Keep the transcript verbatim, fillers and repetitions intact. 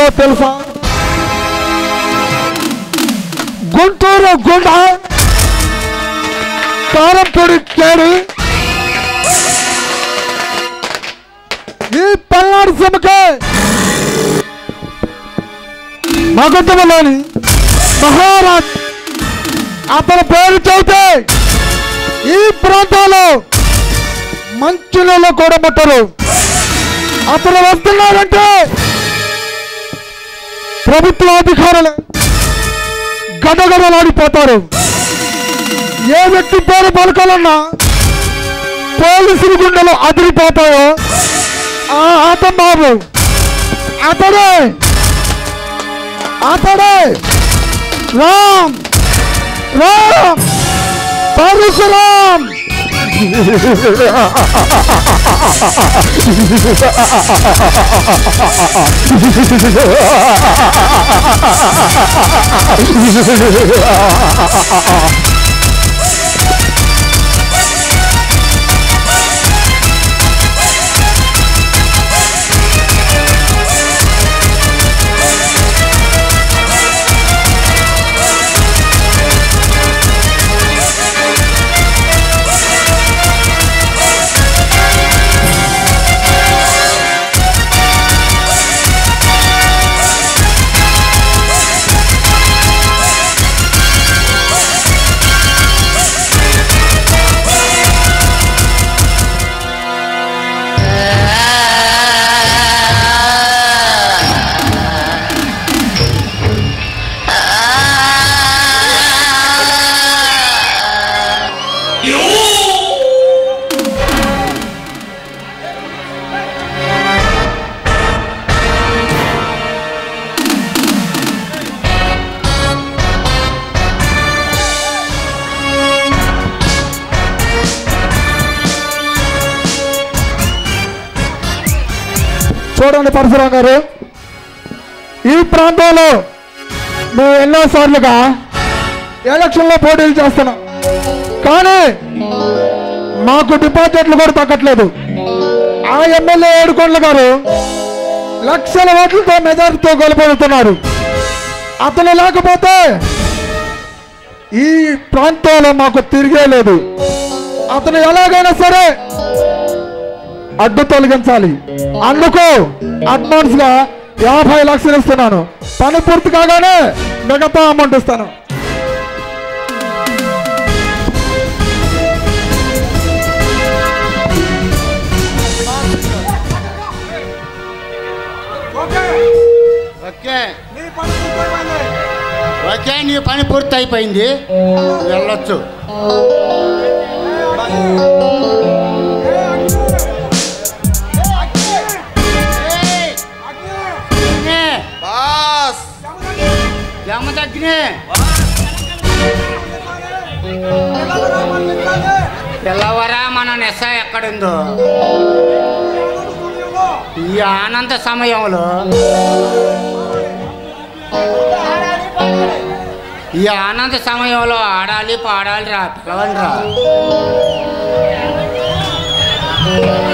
ఎవరో తెలుసా? గుంటూరు గుండ కారంపొడి కేడి ఈ పల్నాడు సీమకే మగధలోని మహారాజ్. అతని పేరు చెబితే ఈ ప్రాంతంలో మంచి నీళ్ళు కూడా ముట్టరు. అతను వస్తున్నాడంటే ప్రభుత్వ అధికారులు గడగడలాడిపోతారు. ఏ వ్యక్తి పేరు పలకాలన్నా పోలీసుల గుండెలు అదిరిపోతాయో ఆ ఆతం బాబు అతడే అతడే రామ్ రామ్ పరశురామ్. చూడండి పరశురాం గారు, ఈ ప్రాంతంలో మేము ఎన్నోసార్లుగా ఎలక్షన్లో పోటీలు చేస్తున్నాం, కానీ మాకు డిపాజిట్లు కూడా తగ్గట్లేదు. ఆ ఎమ్మెల్యే ఏడుకొండల గారు లక్షల ఓట్లతో మెజారిటీతో గెలుపొందుతున్నారు. అతను లేకపోతే ఈ ప్రాంతంలో మాకు తిరిగే లేదు. అతను ఎలాగైనా సరే అడ్డు తొలగించాలి. అందుకు అడ్వాన్స్ గా యాభై లక్షలు ఇస్తున్నాను. పని పూర్తి కాగానే మిగతా అమౌంట్ ఇస్తాను. ఓకే ఓకే నీ పని పూర్తి అయిపోయింది, వెళ్ళొచ్చు. తెల్లవరా మన నెస ఎక్కడుందో ఈ ఆనంద సమయంలో, ఈ ఆనంద సమయంలో ఆడాలి పాడాలి రా, పిలవండి రా.